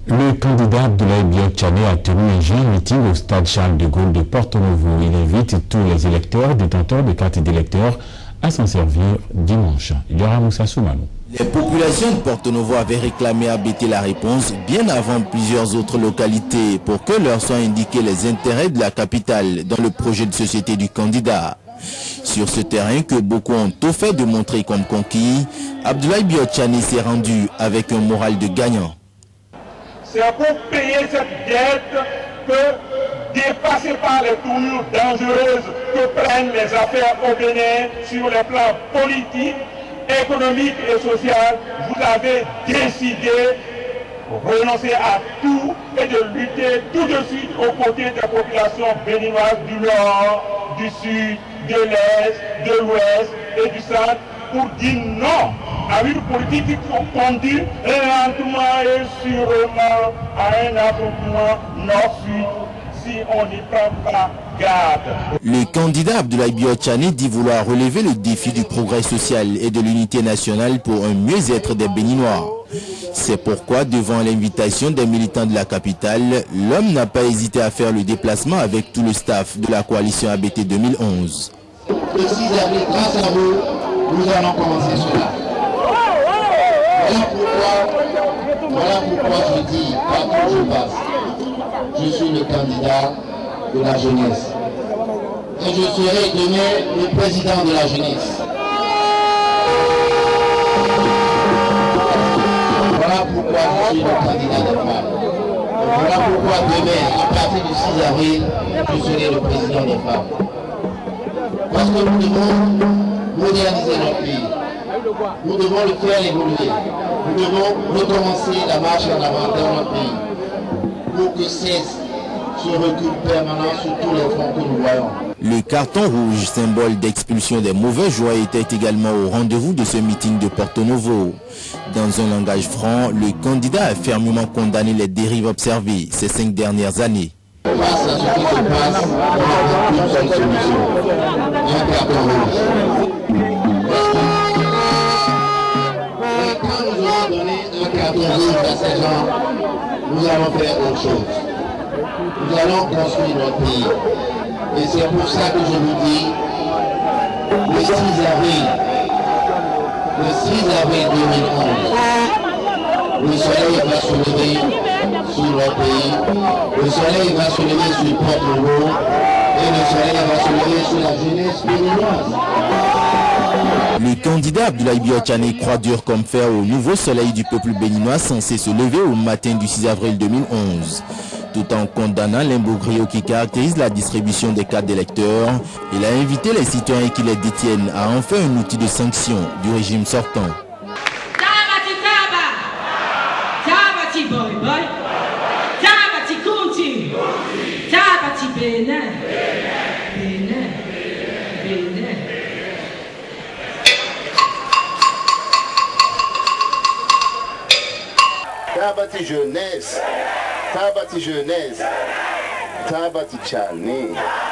Le candidat Abdoulaye Biok-Tchane a tenu un jeune meeting au stade Charles de Gaulle de Porto-Novo. Il invite tous les électeurs détenteurs de cartes d'électeurs à s'en servir dimanche. Yora Moussa Soumanou. Les populations de Porto-Novo avaient réclamé à BT la réponse bien avant plusieurs autres localités pour que leur soient indiqués les intérêts de la capitale dans le projet de société du candidat. Sur ce terrain que beaucoup ont tout fait de montrer comme conquis, Abdoulaye Biok-Tchane s'est rendu avec un moral de gagnant. C'est pour payer cette dette que, dépassé par les tournures dangereuses que prennent les affaires au Bénin sur les plans politiques, économiques et sociaux, vous avez décidé de renoncer à tout et de lutter tout de suite aux côtés des populations béninoises du Nord, du Sud, de l'Est, de l'Ouest et du Centre pour dire non à une politique qui conduit lentement et sûrement à un affrontement nord-sud si on n'y prend pas garde. Le candidat Abdoulaye Biok-Tchane dit vouloir relever le défi du progrès social et de l'unité nationale pour un mieux-être des Béninois. C'est pourquoi, devant l'invitation des militants de la capitale, l'homme n'a pas hésité à faire le déplacement avec tout le staff de la coalition ABT 2011. Le 6 avril, grâce à vous, nous allons commencer cela. Voilà pourquoi je dis, partout où je passe, je suis le candidat de la jeunesse. Et je serai demain le président de la jeunesse. Voilà pourquoi je suis le candidat des femmes. Voilà pourquoi demain, à partir du 6 avril, je serai le président des femmes. Parce que nous devons moderniser notre pays. Nous devons le faire évoluer. Nous devons recommencer la marche en avant dans notre pays pour que cesse ce recul permanent sur tous les fronts que nous voyons. Le carton rouge, symbole d'expulsion des mauvais joueurs, était également au rendez-vous de ce meeting de Porto-Novo. Dans un langage franc, le candidat a fermement condamné les dérives observées ces 5 dernières années. Face à ce qui se passe, on a une seule solution, un carton rouge. Et quand nous aurons donné un carton rouge à ces gens, nous allons faire autre chose. Nous allons construire notre pays. Et c'est pour ça que je vous dis, le 6 avril 2011, le soleil va se lever sur notre pays, le soleil va se lever sur Porto-Novo et le soleil va se lever sur la jeunesse béninoise. Le candidat Abdoulaye Biok-Tchane croit dur comme fer au nouveau soleil du peuple béninois censé se lever au matin du 6 avril 2011. Tout en condamnant l'imbroglio qui caractérise la distribution des cartes d'électeurs, il a invité les citoyens qui les détiennent à en faire un outil de sanction du régime sortant. Tabati jeunesse, Tabati jeunesse, Tabati Tchane.